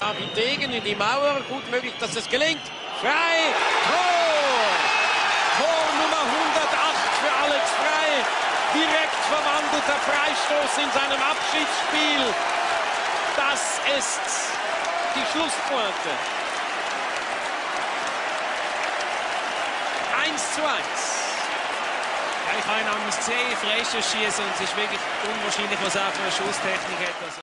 Degen in die Mauer, gut möglich, dass es gelingt. Frei, Tor! Tor Nummer 108 für Alex Frei. Direkt verwandelter Freistoß in seinem Abschiedsspiel. Das ist die Schlusspointe. 1:1. Ja, ich habe ihn sehr Freistoß schießen und es ist wirklich unwahrscheinlich, was er für eine Schusstechnik hat.